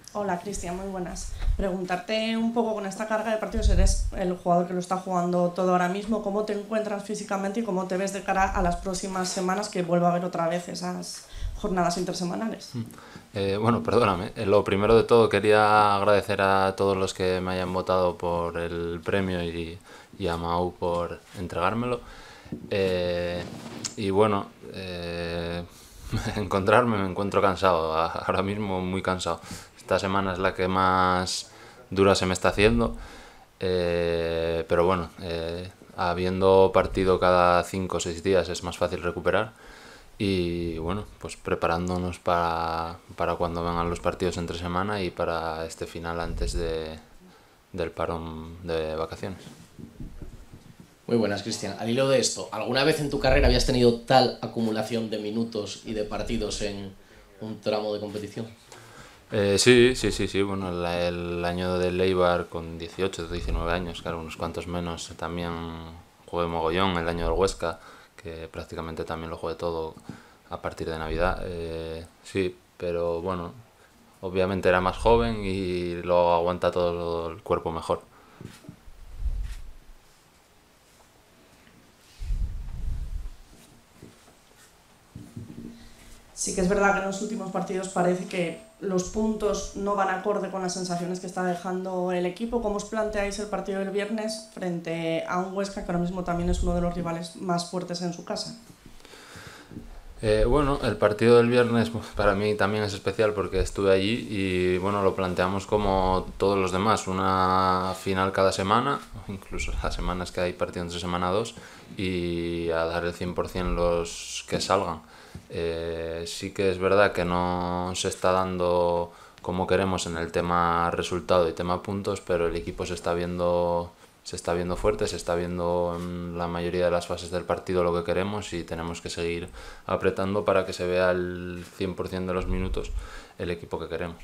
Hola Cristian, muy buenas. Preguntarte un poco con esta carga de partidos, eres el jugador que lo está jugando todo ahora mismo, ¿cómo te encuentras físicamente y cómo te ves de cara a las próximas semanas que vuelva a haber otra vez esas jornadas intersemanales? Bueno, perdóname. Lo primero de todo quería agradecer a todos los que me hayan votado por el premio y a Mau por entregármelo. Eh, y bueno, me encuentro cansado, ahora mismo muy cansado. Esta semana es la que más dura se me está haciendo, pero bueno, habiendo partido cada 5 o 6 días es más fácil recuperar. Y bueno, pues preparándonos para cuando vengan los partidos entre semana y para este final antes del parón de vacaciones. Muy buenas, Cristian. Al hilo de esto, ¿alguna vez en tu carrera habías tenido tal acumulación de minutos y de partidos en un tramo de competición? Sí, sí, sí, sí. Bueno, el año del Eibar con 18 o 19 años, claro, unos cuantos menos. También jugué mogollón el año del Huesca, que prácticamente también lo jugué todo a partir de Navidad. Sí, pero bueno, obviamente era más joven y lo aguanta todo el cuerpo mejor. Sí que es verdad que en los últimos partidos parece que los puntos no van acorde con las sensaciones que está dejando el equipo. ¿Cómo os planteáis el partido del viernes frente a un Huesca que ahora mismo también es uno de los rivales más fuertes en su casa? Bueno, el partido del viernes para mí también es especial porque estuve allí y bueno, lo planteamos como todos los demás, una final cada semana, incluso las semanas que hay partido entre semana 2 y a dar el 100% los que salgan. Sí que es verdad que no se está dando como queremos en el tema resultado y tema puntos, pero el equipo se está viendo fuerte, se está viendo en la mayoría de las fases del partido lo que queremos y tenemos que seguir apretando para que se vea el 100% de los minutos el equipo que queremos.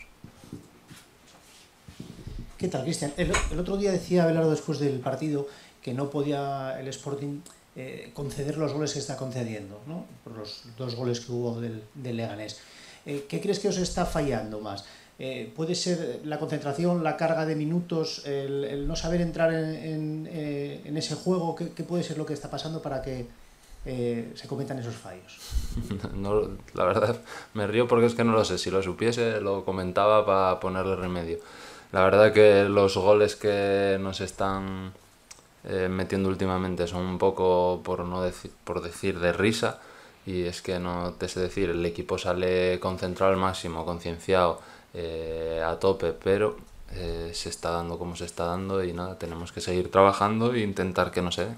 ¿Qué tal, Cristian? El otro día decía Abelardo después del partido que no podía el Sporting conceder los goles que está concediendo, ¿no? Por los dos goles que hubo del Leganés. ¿Qué crees que os está fallando más? ¿Puede ser la concentración, la carga de minutos, el no saber entrar en ese juego? ¿Qué puede ser lo que está pasando para que se cometan esos fallos? No, la verdad me río porque es que no lo sé, si lo supiese lo comentaba para ponerle remedio. La verdad que los goles que nos están metiendo últimamente son un poco, por decir, de risa. Y es que no te sé decir, el equipo sale concentrado al máximo, concienciado, a tope, pero se está dando como se está dando y nada, tenemos que seguir trabajando e intentar que no se dé.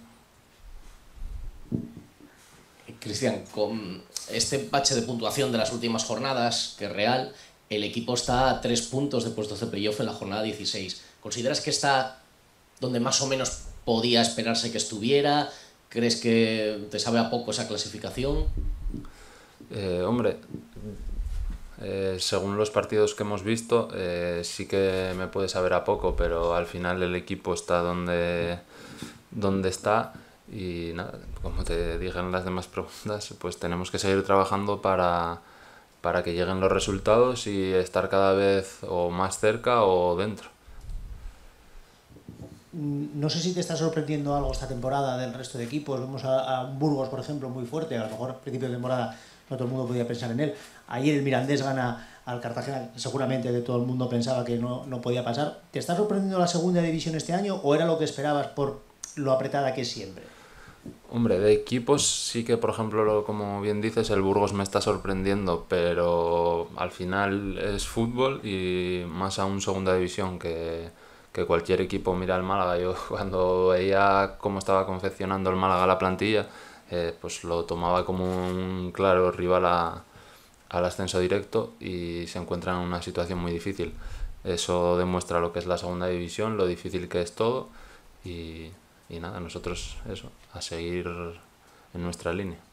Cristian, con este bache de puntuación de las últimas jornadas, que es real, el equipo está a 3 puntos de puestos de playoff en la jornada 16. ¿Consideras que está donde más o menos podía esperarse que estuviera? ¿Crees que te sabe a poco esa clasificación? Hombre, según los partidos que hemos visto, sí que me puede saber a poco, pero al final el equipo está donde está y nada, como te dije en las demás preguntas, pues tenemos que seguir trabajando para que lleguen los resultados y estar cada vez o más cerca o dentro. No sé si te está sorprendiendo algo esta temporada del resto de equipos. Vemos a un Burgos, por ejemplo, muy fuerte. A lo mejor al principio de temporada no todo el mundo podía pensar en él. Ayer el Mirandés gana al Cartagena, seguramente de todo el mundo pensaba que no podía pasar. ¿Te está sorprendiendo la segunda división este año o era lo que esperabas por lo apretada que es siempre? Hombre, de equipos sí que, por ejemplo, como bien dices, el Burgos me está sorprendiendo, pero al final es fútbol y más aún segunda división que cualquier equipo mira al Málaga. Yo cuando veía cómo estaba confeccionando el Málaga la plantilla, pues lo tomaba como un claro rival al ascenso directo y se encuentra en una situación muy difícil. Eso demuestra lo que es la segunda división, lo difícil que es todo y, y nada, nosotros eso, a seguir en nuestra línea.